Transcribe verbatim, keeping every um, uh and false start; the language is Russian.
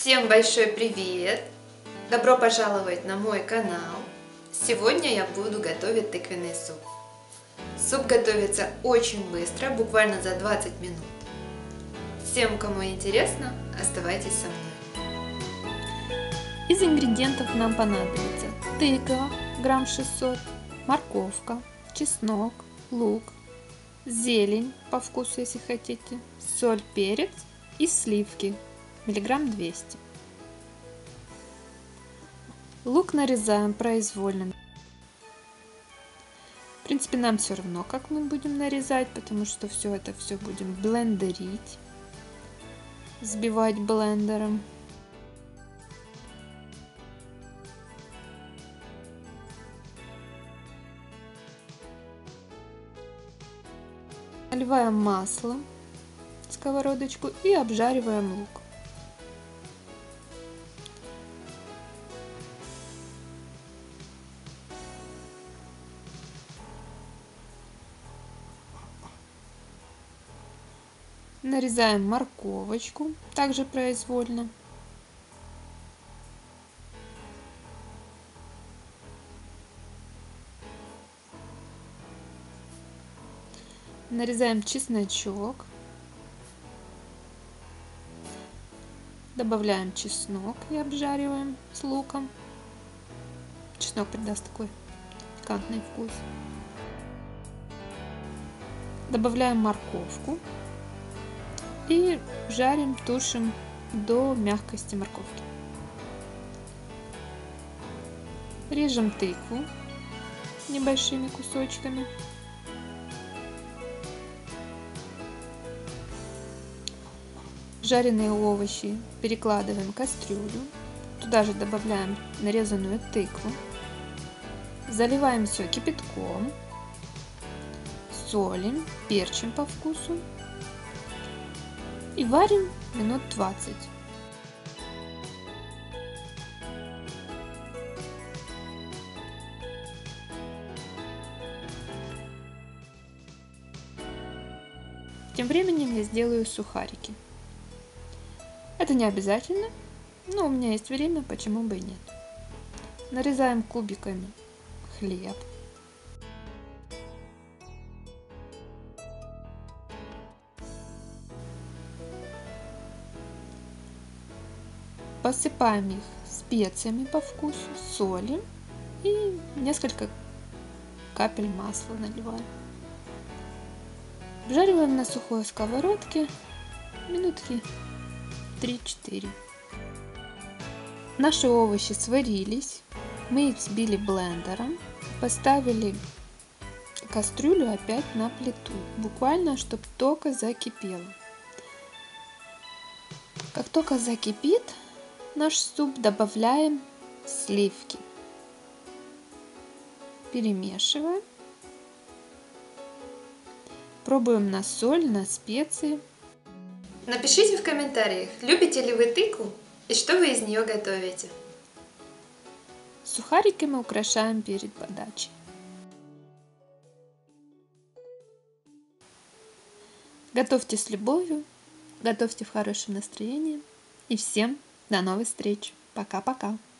Всем большой привет! Добро пожаловать на мой канал! Сегодня я буду готовить тыквенный суп. Суп готовится очень быстро, буквально за двадцать минут. Всем, кому интересно, оставайтесь со мной. Из ингредиентов нам понадобится тыква, грамм шестьсот, морковка, чеснок, лук, зелень по вкусу, если хотите, соль, перец и сливки, миллиграмм двести. Лук нарезаем произвольно. В принципе, нам все равно, как мы будем нарезать, потому что все это все будем блендерить, взбивать блендером. Наливаем масло в сковородочку и обжариваем лук. Нарезаем морковочку, также произвольно. Нарезаем чесночок. Добавляем чеснок и обжариваем с луком. Чеснок придаст такой пикантный вкус. Добавляем морковку и жарим, тушим до мягкости морковки. Режем тыкву небольшими кусочками. Жареные овощи перекладываем в кастрюлю. Туда же добавляем нарезанную тыкву. Заливаем все кипятком. Солим, перчим по вкусу. И варим минут двадцать. Тем временем я сделаю сухарики. Это не обязательно, но у меня есть время, почему бы и нет. Нарезаем кубиками хлеб. Посыпаем их специями по вкусу, солью и несколько капель масла наливаем. Обжариваем на сухой сковородке минутки три-четыре. Наши овощи сварились, мы их взбили блендером, поставили кастрюлю опять на плиту, буквально, чтобы только закипело. Как только закипит наш суп, добавляем сливки, перемешиваем, пробуем на соль, на специи. Напишите в комментариях, любите ли вы тыкву и что вы из нее готовите. Сухарики мы украшаем перед подачей. Готовьте с любовью, готовьте в хорошем настроении и всем до новых встреч. Пока-пока.